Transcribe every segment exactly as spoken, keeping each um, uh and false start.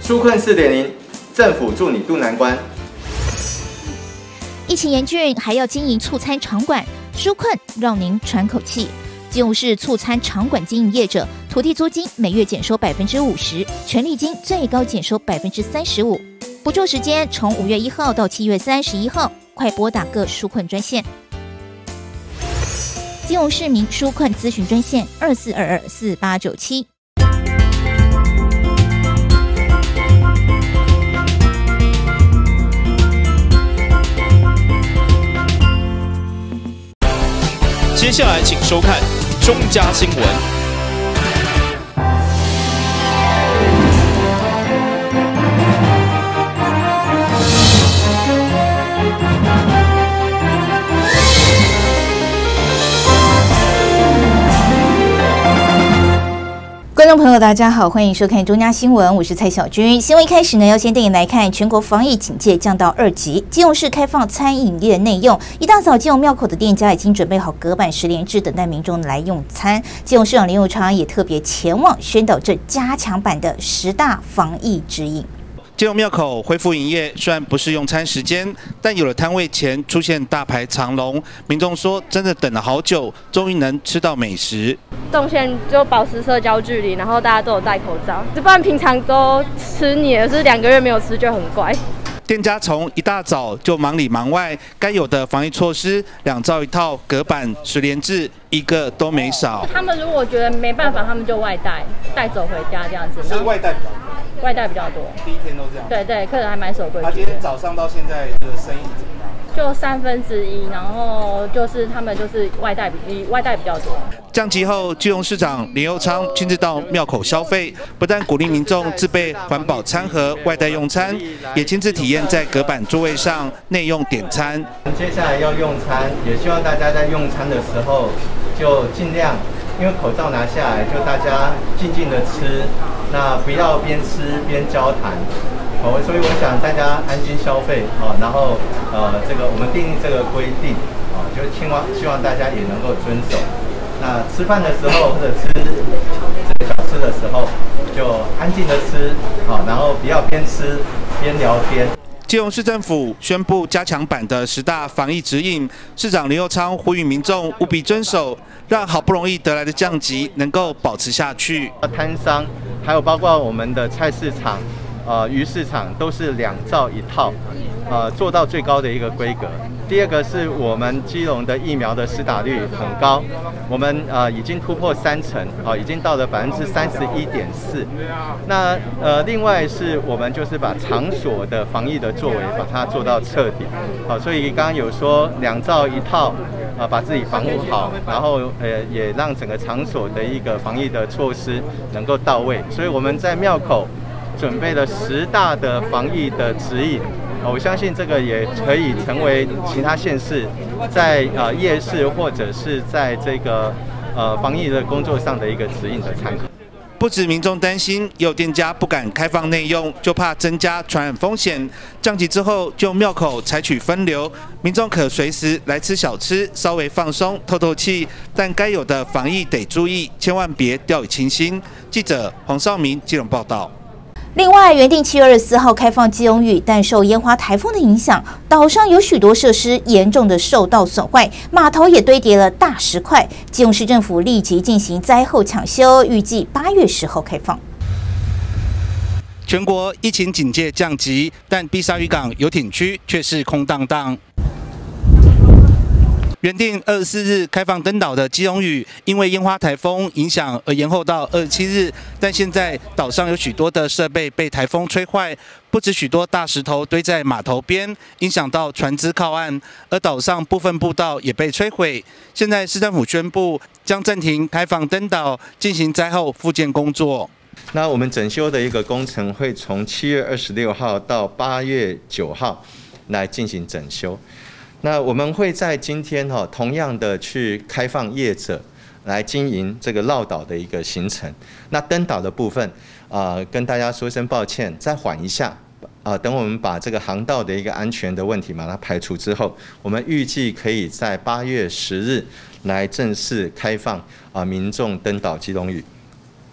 纾困 四点零， 政府助你渡难关。 疫情严峻，还要经营促餐场馆，纾困让您喘口气。基隆市促餐场馆经营业者，土地租金每月减收百分之五十，权利金最高减收百分之三十五。补助时间从五月一号到七月三十一号，快拨打各纾困专线。基隆市民纾困咨询专线二四二二四八九七。 接下来请收看中嘉新闻。 观众朋友，大家好，欢迎收看中嘉新闻，我是蔡小军。新闻一开始呢，要先带你来看全国防疫警戒降到二级，基隆市开放餐饮业内用。一大早，基隆庙口的店家已经准备好隔板实联制，等待民众来用餐。基隆市长林右昌也特别前往宣导这加强版的十大防疫指引。 基隆庙口恢复营业，虽然不是用餐时间，但有了摊位前出现大排长龙，民众说真的等了好久，终于能吃到美食。 动线就保持社交距离，然后大家都有戴口罩，不然平常都吃腻了，是两个月没有吃就很怪。 店家从一大早就忙里忙外，该有的防疫措施，两罩一套、隔板、实联制，一个都没少。 他们如果觉得没办法，他们就外带，带走回家这样子。 是外带比较多。 外带比较多， 第一天都这样。 对对，客人还蛮守规矩的。 他今天早上到现在的生意怎么样？ 就三分之一，然后就是他们就是外带比外带比较多。 降级后，基隆市长林右昌亲自到庙口消费，不但鼓励民众自备环保餐盒外带用餐，也亲自体验在隔板座位上内用点餐。 接下来要用餐，也希望大家在用餐的时候就尽量，因为口罩拿下来，就大家静静的吃，那不要边吃边交谈。哦，所以我想大家安心消费啊，然后呃，这个我们订立这个规定啊，就希望希望大家也能够遵守。那吃饭的时候或者吃这个小吃的时候，就安静的吃啊，然后不要边吃边聊天。 基隆市政府宣布加强版的十大防疫指引，市长林右昌呼吁民众务必遵守，让好不容易得来的降级能够保持下去。 摊商还有包括我们的菜市场。呃，鱼市场都是两罩一套，呃，做到最高的一个规格。第二个是我们基隆的疫苗的施打率很高，我们呃已经突破三成，啊、呃，已经到了百分之三十一点四。那呃，另外是我们就是把场所的防疫的作为把它做到彻底，好、呃，所以刚刚有说两罩一套，啊、呃，把自己防护好，然后呃也让整个场所的一个防疫的措施能够到位。所以我们在庙口准备了十大的防疫的指引，我相信这个也可以成为其他县市在呃夜市或者是在这个呃防疫的工作上的一个指引的参考。 不止民众担心，也有店家不敢开放内用，就怕增加传染风险。降级之后，就庙口采取分流，民众可随时来吃小吃，稍微放松透透气。但该有的防疫得注意，千万别掉以轻心。记者黄少明基隆报道。 另外，原定七月二十四号开放基隆屿，但受烟花台风的影响，岛上有许多设施严重的受到损坏，码头也堆叠了大石块。基隆市政府立即进行灾后抢修，预计八月十号开放。 全国疫情警戒降级，但碧沙渔港游艇区却是空荡荡。原定二十四日开放登岛的基隆屿，因为烟花台风影响而延后到二十七日。但现在岛上有许多的设备被台风吹坏，不止许多大石头堆在码头边，影响到船只靠岸，而岛上部分步道也被摧毁。现在市政府宣布将暂停开放登岛，进行灾后复建工作。 那我们整修的一个工程会从七月二十六号到八月九号来进行整修。那我们会在今天哈、哦，同样的去开放业者来经营这个绕岛的一个行程。那登岛的部分，啊、呃，跟大家说声抱歉，再缓一下，啊、呃，等我们把这个航道的一个安全的问题把它排除之后，我们预计可以在八月十日来正式开放啊、呃，民众登岛基隆屿。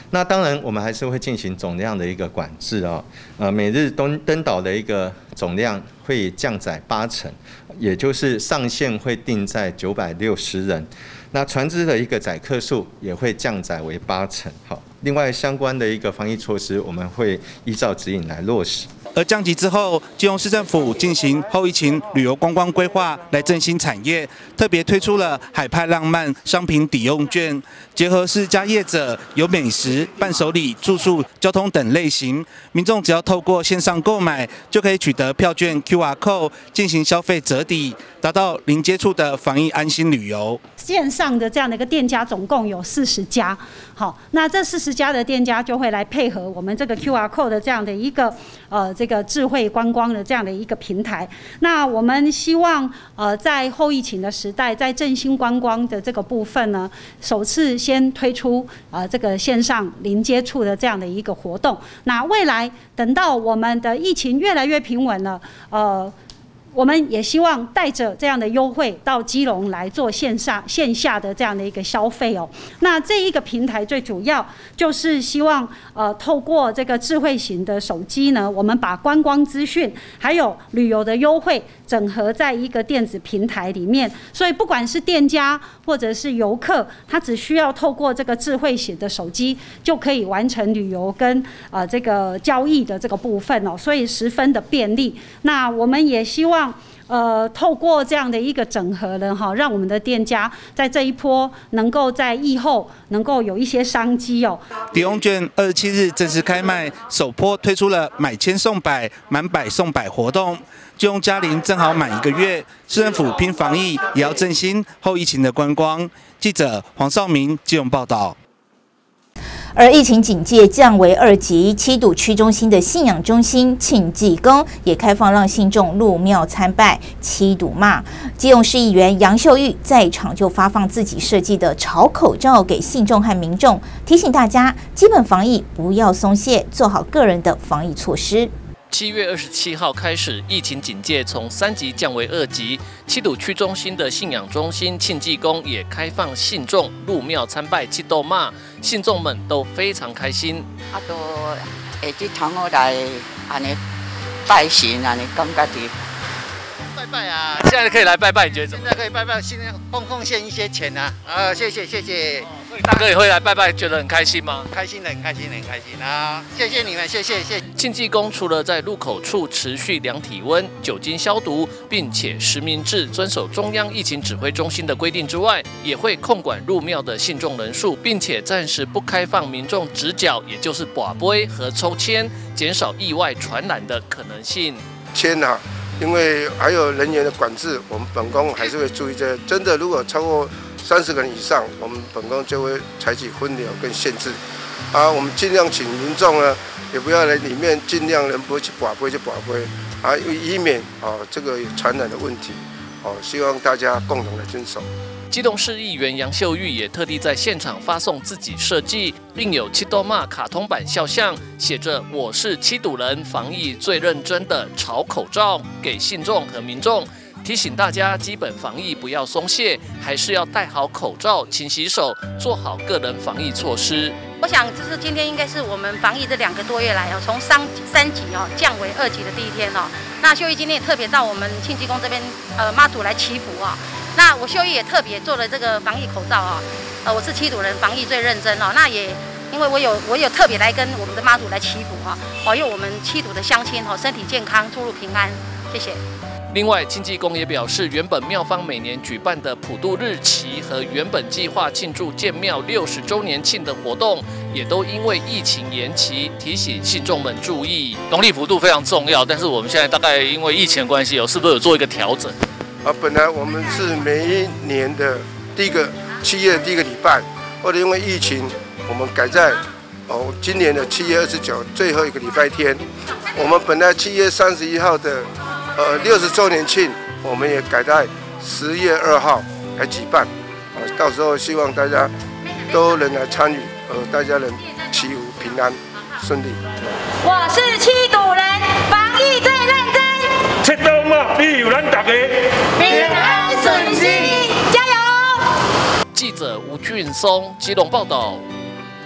那当然，我们还是会进行总量的一个管制哦。呃，每日登登岛的一个总量会降载八成，也就是上限会定在九百六十人。那船只的一个载客数也会降载为八成。好，另外相关的一个防疫措施，我们会依照指引来落实。 而降级之后，基隆市政府进行后疫情旅游观光规划，来振兴产业，特别推出了海派浪漫商品抵用券，结合私家业者有美食、伴手礼、住宿、交通等类型，民众只要透过线上购买，就可以取得票券 Q R code 进行消费折抵，达到零接触的防疫安心旅游。 线上的这样的一个店家总共有四十家，好，那这四十家的店家就会来配合我们这个 Q R code 的这样的一个呃这个智慧观光的这样的一个平台。那我们希望呃在后疫情的时代，在振兴观光的这个部分呢，首次先推出呃这个线上零接触的这样的一个活动。那未来等到我们的疫情越来越平稳了，呃。我们也希望带着这样的优惠到基隆来做线上线下的这样的一个消费哦。那这一个平台最主要就是希望呃透过这个智慧型的手机呢，我们把观光资讯还有旅游的优惠整合在一个电子平台里面，所以不管是店家或者是游客，他只需要透过这个智慧型的手机就可以完成旅游跟呃这个交易的这个部分哦，所以十分的便利。那我们也希望。呃，透过这样的一个整合呢，哈，让我们的店家在这一波能够在疫后能够有一些商机哦。 抵用券二十七日正式开卖，首波推出了买千送百、满百送百活动。基隆嘉陵正好满一个月，市政府拼防疫，也要振兴后疫情的观光。记者黄少明基隆报道。 而疫情警戒降为二级，七堵区中心的信仰中心庆济宫也开放让信众入庙参拜。七堵骂，基隆市议员杨秀玉在场就发放自己设计的潮口罩给信众和民众，提醒大家基本防疫不要松懈，做好个人的防疫措施。 七月二十七号开始，疫情警戒从三级降为二级。七堵区中心的信仰中心庆济宫也开放信众入庙参拜七斗骂，信众们都非常开心。 啊，都会去堂口来安尼拜神，安尼感觉的。 拜拜啊！ 现在可以来拜拜，你觉得怎么样？ 现在可以拜拜，现在奉奉献一些钱啊！啊，谢谢谢谢。 大哥也会来拜拜，觉得很开心吗？ 开心的，很开心的，很开心啊！谢谢你们，谢谢谢谢。 庆济宫除了在入口处持续量体温、酒精消毒，并且实名制遵守中央疫情指挥中心的规定之外，也会控管入庙的信众人数，并且暂时不开放民众直角，也就是拔杯和抽签，减少意外传染的可能性。 签啊！因为还有人员的管制，我们本宫还是会注意这真的，如果超过三十个人以上，我们本宫就会采取分流跟限制。啊，我们尽量请民众呢，也不要来里面，尽量人不会去拔杯就拔杯，啊，以免啊这个有传染的问题。哦，希望大家共同来遵守。 基隆市议员杨秀玉也特地在现场发送自己设计，另有七斗骂卡通版肖像，写着“我是七堵人，防疫最认真”的潮口罩给信众和民众，提醒大家基本防疫不要松懈，还是要戴好口罩、勤洗手，做好个人防疫措施。 我想，这是今天应该是我们防疫这两个多月来哦，从三三级哦降为二级的第一天哦。那秀玉今天也特别到我们庆济宫这边呃妈祖来祈福啊。那我秀玉也特别做了这个防疫口罩啊，呃，我是七堵人，防疫最认真哦。那也因为我有我有特别来跟我们的妈祖来祈福哈，保佑我们七堵的乡亲哦身体健康，出入平安，谢谢。 另外，庆济宫也表示，原本庙方每年举办的普渡日期和原本计划庆祝建庙六十周年庆的活动，也都因为疫情延期，提醒信众们注意。农历普渡非常重要，但是我们现在大概因为疫情关系，哦，是不是有做一个调整？ 啊，本来我们是每一年的第一个七月的第一个礼拜，或者因为疫情，我们改在哦今年的七月二十九最后一个礼拜天。我们本来七月三十一号的呃六十周年庆，我们也改在十月二号来举办。啊，到时候希望大家都能来参与，呃，大家能祈福平安顺利。 我是七堵人，防疫最认真。 七斗骂，庇佑咱大家平安顺心，加油！ 记者吴俊松基隆报道。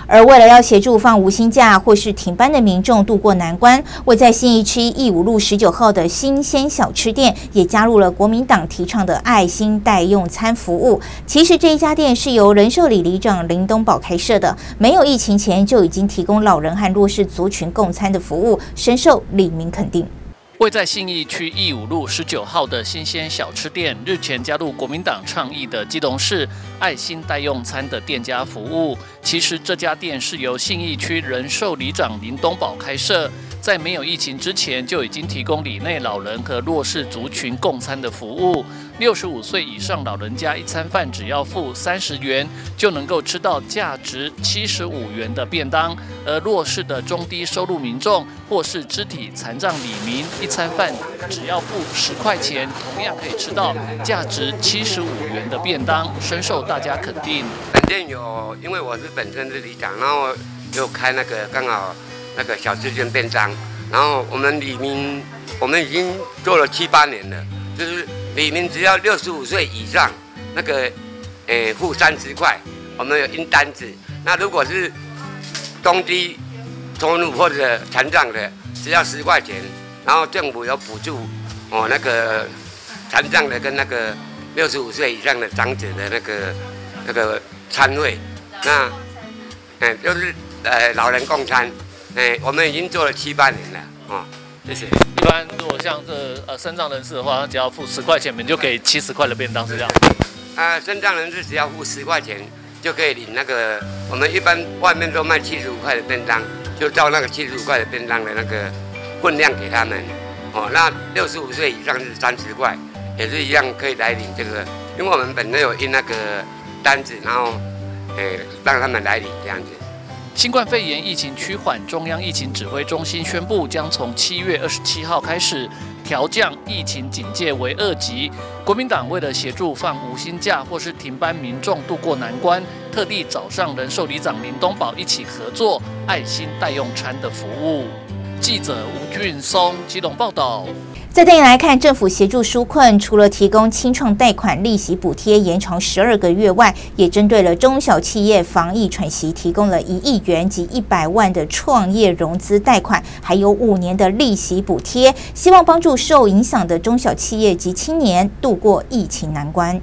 而为了要协助放无薪假或是停班的民众渡过难关，位在信义区义五路十九号的新鲜小吃店也加入了国民党提倡的爱心代用餐服务。其实这一家店是由人寿里里长林东宝开设的，没有疫情前就已经提供老人和弱势族群共餐的服务，深受里民肯定。 位在信义区义五路十九号的新鲜小吃店，日前加入国民党倡议的基隆市爱心代用餐的店家服务。其实这家店是由信义区人寿里长林东宝开设，在没有疫情之前就已经提供里内老人和弱势族群共餐的服务。六十五岁以上老人家一餐饭只要付三十元，就能够吃到价值七十五元的便当。而弱势的中低收入民众或是肢体残障里民，一餐饭只要付十块钱，同样可以吃到价值七十五元的便当，深受大家肯定。 本店有，因为我是本身是里长，然后有开那个刚好那个小吃店便当，然后我们里民我们已经做了七八年了，就是里民只要六十五岁以上，那个诶付三十块，我们有印单子。那如果是中低收入或者残障的，只要十块钱，然后政府有补助哦，那个残障的跟那个六十五岁以上的长者的那个那个餐费，那哎就是呃老人共餐，哎我们已经做了七八年了哦，谢谢。 一般如果像这呃身障人士的话，他只要付十块钱，你们就给七十块的便当，是这样？ 啊，身障人士只要付十块钱就可以领那个，我们一般外面都卖七十五块的便当，就照那个七十五块的便当的那个分量给他们。哦，那六十五岁以上是三十块，也是一样可以来领这个，因为我们本身有印那个单子，然后诶让他们来领这样子。 新冠肺炎疫情趋缓，中央疫情指挥中心宣布，将从七月二十七号开始调降疫情警戒为二级。国民党为了协助放无薪假或是停班民众渡过难关，特地找上人寿里长林东宝一起合作爱心代用餐的服务。记者吴俊松基隆报道。 再带你来看，政府协助纾困，除了提供青创贷款利息补贴延长十二个月外，也针对了中小企业防疫喘息，提供了一亿元及一百万的创业融资贷款，还有五年的利息补贴，希望帮助受影响的中小企业及青年度过疫情难关。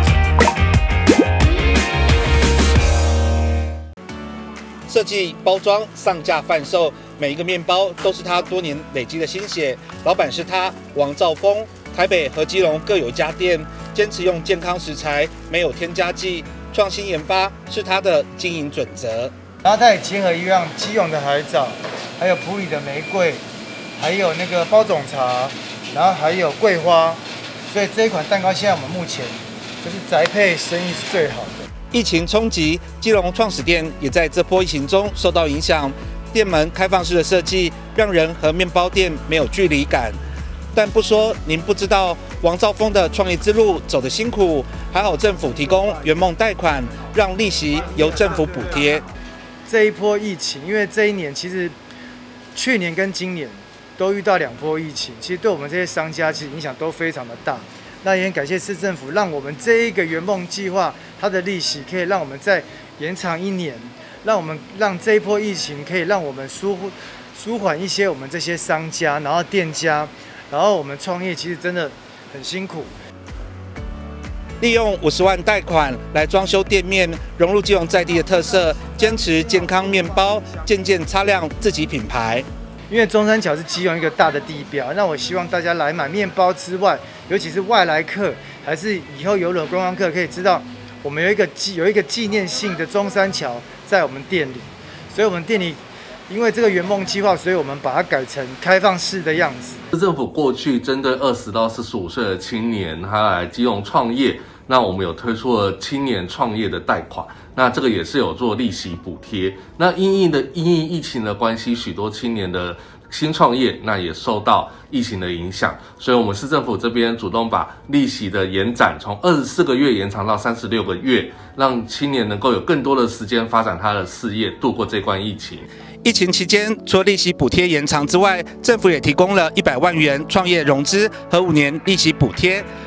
设计、包装、上架贩售，每一个面包都是他多年累积的心血。老板是他，王兆峰。台北和基隆各有一家店，坚持用健康食材，没有添加剂，创新研发是他的经营准则。 然后它也结合一样基隆的海藻，还有埔里的玫瑰，还有那个包种茶，然后还有桂花，所以这一款蛋糕现在我们目前就是宅配生意是最好的。 疫情冲击，基隆创始店也在这波疫情中受到影响。店门开放式的设计，让人和面包店没有距离感。但不说您不知道，王兆峰的创业之路走得辛苦，还好政府提供圆梦贷款，让利息由政府补贴。 这一波疫情，因为这一年其实去年跟今年都遇到两波疫情，其实对我们这些商家其实影响都非常的大。那也很感谢市政府，让我们这一个圆梦计划，它的利息可以让我们再延长一年，让我们让这一波疫情可以让我们舒舒缓一些我们这些商家，然后店家，然后我们创业其实真的很辛苦。 利用五十万贷款来装修店面，融入基隆在地的特色，坚持健康面包，渐渐擦亮自己品牌。 因为中山桥是基隆一个大的地标，那我希望大家来买面包之外，尤其是外来客，还是以后游轮观光客，可以知道我们有一个纪有一个纪念性的中山桥在我们店里，所以我们店里因为这个圆梦计划，所以我们把它改成开放式的样子。 市政府过去针对二十到四十五岁的青年，他来基隆创业，那我们有推出了青年创业的贷款，那这个也是有做利息补贴。那因应的因应疫情的关系，许多青年的新创业那也受到疫情的影响，所以我们市政府这边主动把利息的延展从二十四个月延长到三十六个月，让青年能够有更多的时间发展他的事业，度过这关疫情。 疫情期间，除了利息补贴延长之外，政府也提供了一百万元创业融资和五年利息补贴。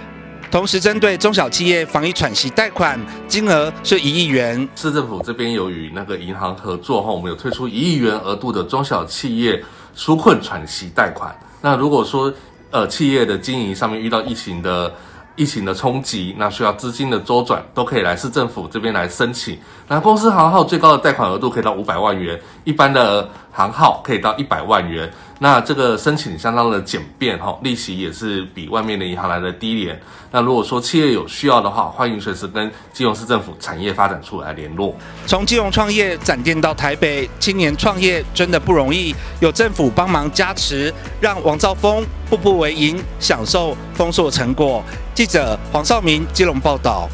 同时针对中小企业防疫喘息贷款金额是一亿元。 市政府这边有与那个银行合作后，我们有推出一亿元额度的中小企业纾困喘息贷款。那如果说呃企业的经营上面遇到疫情的疫情的冲击，那需要资金的周转，都可以来市政府这边来申请。那公司行号最高的贷款额度可以到五百万元，一般的行号可以到一百万元。那这个申请相当的简便哈，利息也是比外面的银行来的低廉。那如果说企业有需要的话，欢迎随时跟基隆市政府产业发展处来联络。 从基隆创业展店到台北，青年创业真的不容易，有政府帮忙加持，让王兆峰步步为营，享受丰硕成果。记者黄少明基隆报道。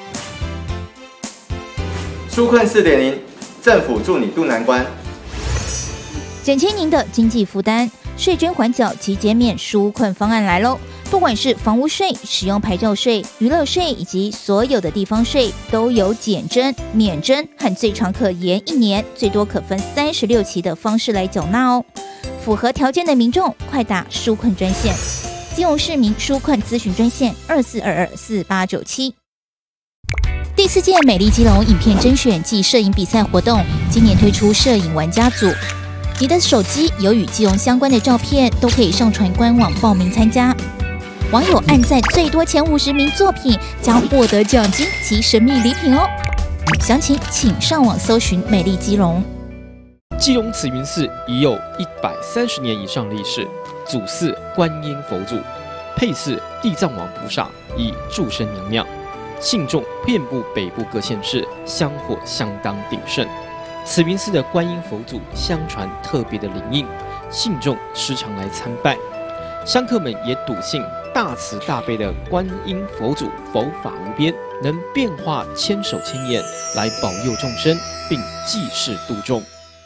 纾困 四点零， 政府助你渡难关。 减轻您的经济负担，税捐缓缴及减免纾困方案来喽！不管是房屋税、使用牌照税、娱乐税以及所有的地方税，都有减征、免征和最长可延一年、最多可分三十六期的方式来缴纳哦。符合条件的民众，快打纾困专线，基隆市民纾困咨询专线二四二二四八九七。第四届美丽基隆影片甄选暨摄影比赛活动，今年推出摄影玩家组。你的手机有与基隆相关的照片，都可以上传官网报名参加。网友按赞最多前五十名作品将获得奖金及神秘礼品哦。详情请上网搜寻美丽基隆。 基隆慈云寺已有一百三十年以上历史，祖祀观音佛祖，配祀地藏王菩萨以助生娘娘，信众遍布北部各县市，香火相当鼎盛。慈云寺的观音佛祖相传特别的灵应，信众时常来参拜，香客们也笃信大慈大悲的观音佛祖佛法无边，能变化千手千眼来保佑众生，并济世度众。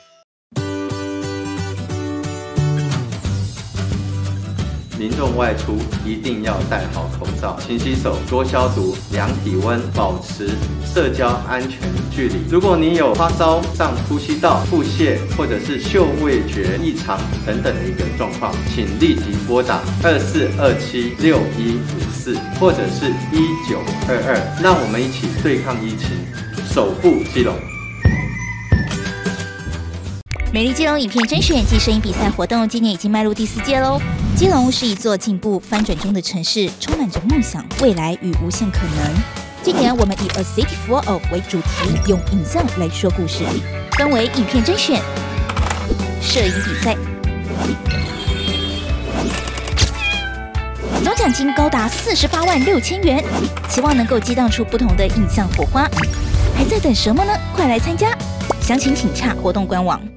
民众外出一定要戴好口罩，勤洗手，多消毒，量体温，保持社交安全距离。如果你有发烧、上呼吸道、腹泻或者是嗅味觉异常等等的一个状况，请立即拨打二四二七六一五四或者是一九二二，让我们一起对抗疫情，守护基隆。 美丽基隆影片甄选暨摄影比赛活动今年已经迈入第四届喽。基隆是一座进步翻转中的城市，充满着梦想、未来与无限可能。今年我们以 A City Full of 为主题，用影像来说故事，分为影片甄选、摄影比赛，总奖金高达四十八万六千元，期望能够激荡出不同的影像火花。还在等什么呢？快来参加！详情请洽活动官网。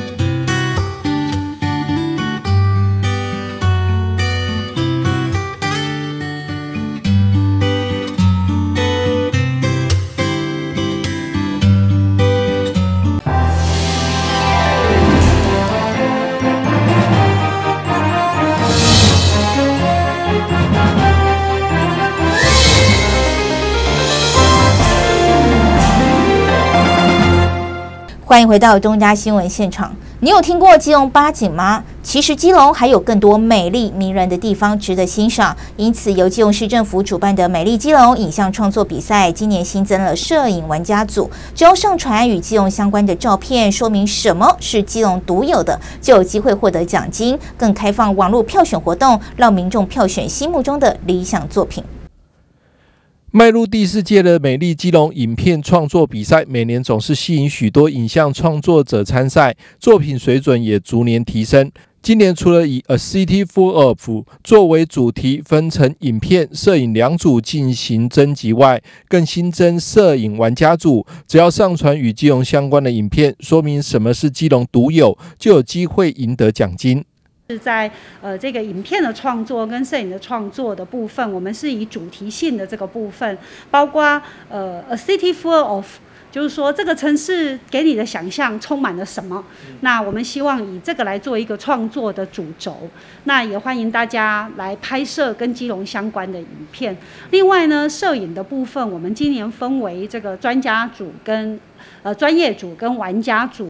欢迎回到东家新闻现场。你有听过基隆八景吗？其实基隆还有更多美丽迷人的地方值得欣赏，因此由基隆市政府主办的美丽基隆影像创作比赛，今年新增了摄影玩家组，只要上传与基隆相关的照片，说明什么是基隆独有的，就有机会获得奖金。更开放网络票选活动，让民众票选心目中的理想作品。 迈入第四届的美丽基隆影片创作比赛，每年总是吸引许多影像创作者参赛，作品水准也逐年提升。今年除了以 A City Full of 作为主题，分成影片、摄影两组进行征集外，更新增摄影玩家组，只要上传与基隆相关的影片，说明什么是基隆独有，就有机会赢得奖金。 是在呃这个影片的创作跟摄影的创作的部分，我们是以主题性的这个部分，包括呃 A City Full of， 就是说这个城市给你的想象充满了什么？那我们希望以这个来做一个创作的主轴。那也欢迎大家来拍摄跟基隆相关的影片。另外呢，摄影的部分，我们今年分为这个专家组跟呃专业组跟玩家组。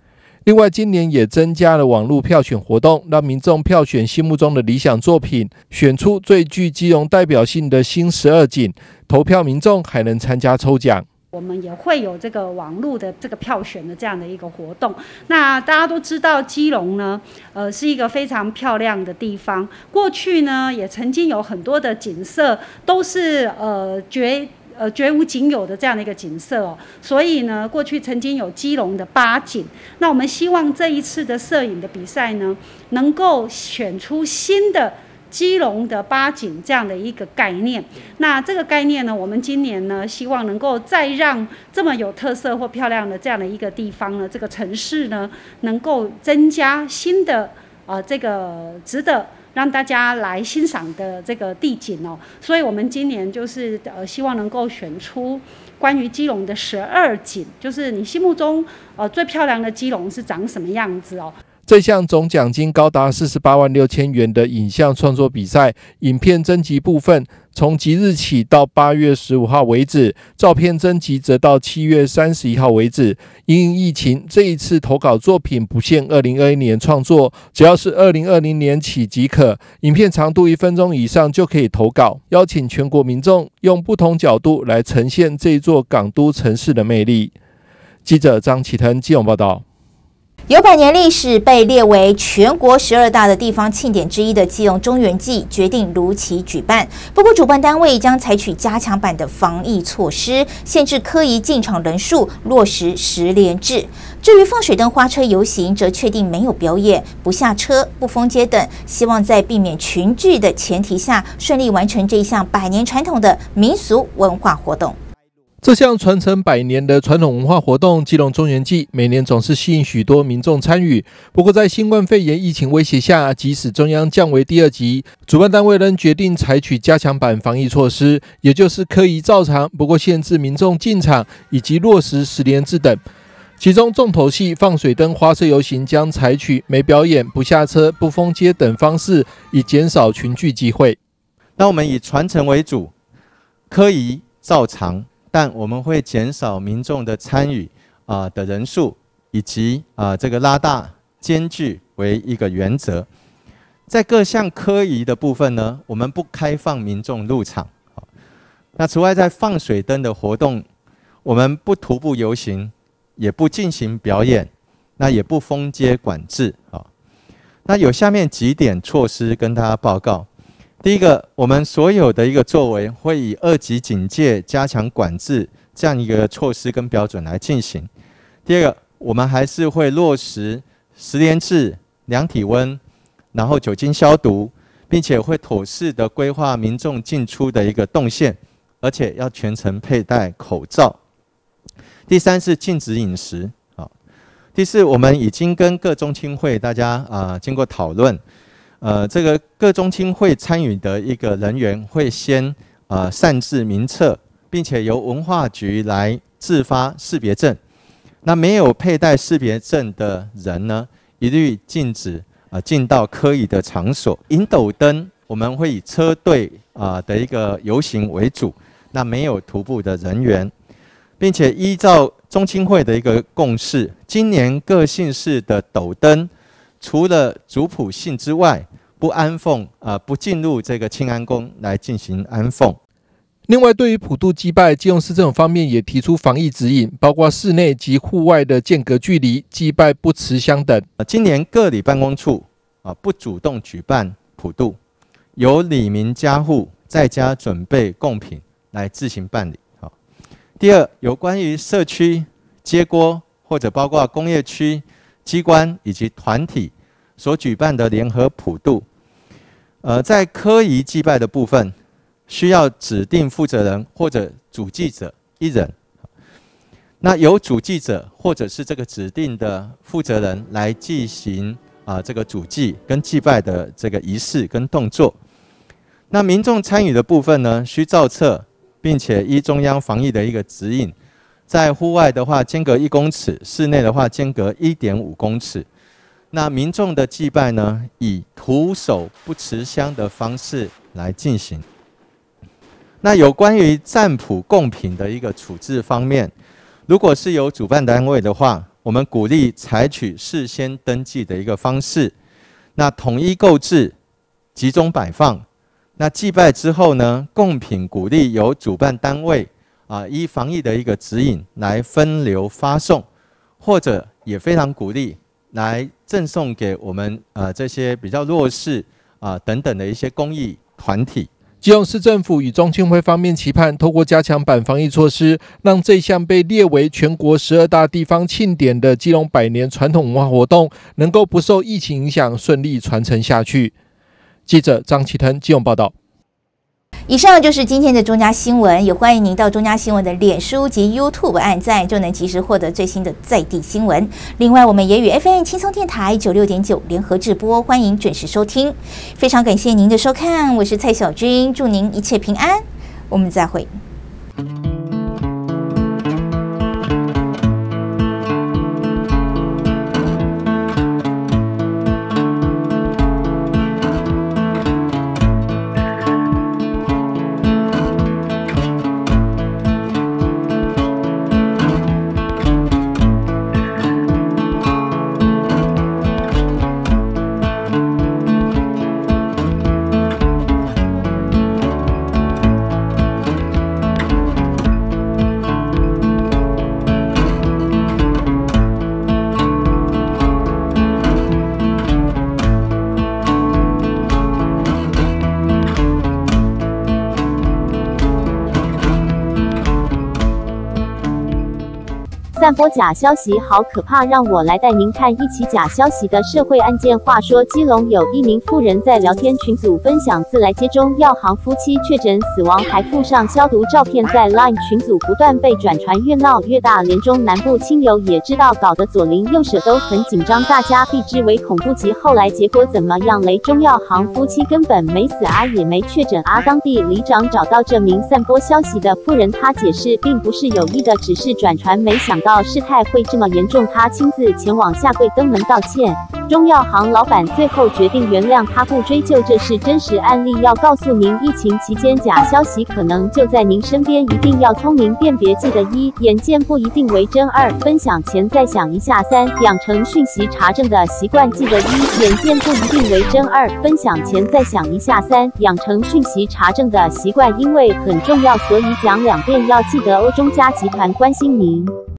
另外，今年也增加了网络票选活动，让民众票选心目中的理想作品，选出最具基隆代表性的新十二景。投票民众还能参加抽奖。 我们也会有这个网络的这个票选的这样的一个活动。那大家都知道，基隆呢，呃，是一个非常漂亮的地方。过去呢，也曾经有很多的景色都是呃绝呃绝无仅有的这样的一个景色哦。所以呢，过去曾经有基隆的八景。那我们希望这一次的摄影的比赛呢，能够选出新的基隆的八景这样的一个概念。那这个概念呢，我们今年呢，希望能够再让这么有特色或漂亮的这样的一个地方呢，这个城市呢，能够增加新的呃这个值得让大家来欣赏的这个地景哦。所以我们今年就是呃希望能够选出关于基隆的十二景，就是你心目中呃最漂亮的基隆是长什么样子哦。 这项总奖金高达四十八万六千元的影像创作比赛，影片征集部分从即日起到八月十五号为止，照片征集则到七月三十一号为止。因疫情，这一次投稿作品不限二零二一年创作，只要是二零二零年起即可。影片长度一分钟以上就可以投稿，邀请全国民众用不同角度来呈现这座港都城市的魅力。记者张启腾基隆报道。 有百年历史，被列为全国十二大的地方庆典之一的基隆中元祭决定如期举办。不过，主办单位将采取加强版的防疫措施，限制科仪进场人数，落实实联制。至于放水灯花车游行，则确定没有表演、不下车、不封街等，希望在避免群聚的前提下，顺利完成这一项百年传统的民俗文化活动。 这项传承百年的传统文化活动基隆中元祭，每年总是吸引许多民众参与。不过，在新冠肺炎疫情威胁下，即使中央降为第二级，主办单位仍决定采取加强版防疫措施，也就是科仪照常，不过限制民众进场以及落实实联制等。其中重头戏放水灯花车游行将采取没表演、不下车、不封街等方式，以减少群聚机会。 那我们以传承为主，科仪照常。但我们会减少民众的参与啊、呃、的人数，以及啊、呃、这个拉大间距为一个原则。在各项科仪的部分呢，我们不开放民众入场。那此外，在放水灯的活动，我们不徒步游行，也不进行表演，那也不封街管制啊。那有下面几点措施跟大家报告。第一个，我们所有的一个作为会以二级警戒、加强管制这样一个措施跟标准来进行。第二个，我们还是会落实实联制、量体温，然后酒精消毒，并且会妥适的规划民众进出的一个动线，而且要全程佩戴口罩。第三是禁止饮食。好，第四，我们已经跟各中青会大家啊、呃、经过讨论。呃，这个各中青会参与的一个人员会先呃擅自名册，并且由文化局来制发识别证。那没有佩戴识别证的人呢，一律禁止呃进到科仪的场所。银斗灯我们会以车队啊、呃、的一个游行为主，那没有徒步的人员，并且依照中青会的一个共识，今年各县市的斗灯，除了族谱姓之外，不安奉啊、呃，不进入这个庆安宫来进行安奉。 另外，对于普渡祭拜，基隆市政府方面也提出防疫指引，包括室内及户外的间隔距离、祭拜不持香等。 今年各里办公处啊不主动举办普渡，由里民家户在家准备贡品来自行办理。好，第二，有关于社区、街郭或者包括工业区、机关以及团体所举办的联合普渡，呃，在科仪祭拜的部分，需要指定负责人或者主祭者一人。那由主祭者或者是这个指定的负责人来进行啊、呃、这个主祭跟祭拜的这个仪式跟动作。那民众参与的部分呢，需照册，并且依中央防疫的一个指引，在户外的话间隔一公尺，室内的话间隔一点五公尺。那民众的祭拜呢，以徒手不持香的方式来进行。那有关于占卜贡品的一个处置方面，如果是由主办单位的话， 我们鼓励采取事先登记的一个方式，那统一购置，集中摆放。那祭拜之后呢，贡品鼓励由主办单位啊依防疫的一个指引来分流发送，或者也非常鼓励来赠送给我们呃这些比较弱势啊等等的一些公益团体。 基隆市政府与中庆会方面期盼，透过加强版防疫措施，让这项被列为全国十二大地方庆典的基隆百年传统文化活动，能够不受疫情影响，顺利传承下去。记者张启腾基隆报道。 以上就是今天的中嘉新闻，也欢迎您到中嘉新闻的脸书及 YouTube 按赞，就能及时获得最新的在地新闻。另外，我们也与 F M 轻松电台九六点九联合直播，欢迎准时收听。非常感谢您的收看，我是蔡小君，祝您一切平安，我们再会。 散播假消息好可怕，让我来带您看一起假消息的社会案件。话说，基隆有一名妇人在聊天群组分享自来接中药行夫妻确诊死亡，还附上消毒照片，在 LINE 群组不断被转传，越闹越大。连中南部亲友也知道，搞得左邻右舍都很紧张，大家避之为恐怖极。后来结果怎么样嘞？中药行夫妻根本没死啊，也没确诊啊。当地里长找到这名散播消息的妇人，他解释并不是有意的，只是转传，没想到事态会这么严重，他亲自前往下跪登门道歉。中药行老板最后决定原谅他，不追究，这是真实案例。要告诉您，疫情期间假消息可能就在您身边，一定要聪明辨别。记得一，眼见不一定为真；二，分享前再想一下；三，养成讯息查证的习惯。记得一，眼见不一定为真；二，分享前再想一下；三，养成讯息查证的习惯，因为很重要，所以讲两遍。要记得哦。中嘉集团关心您。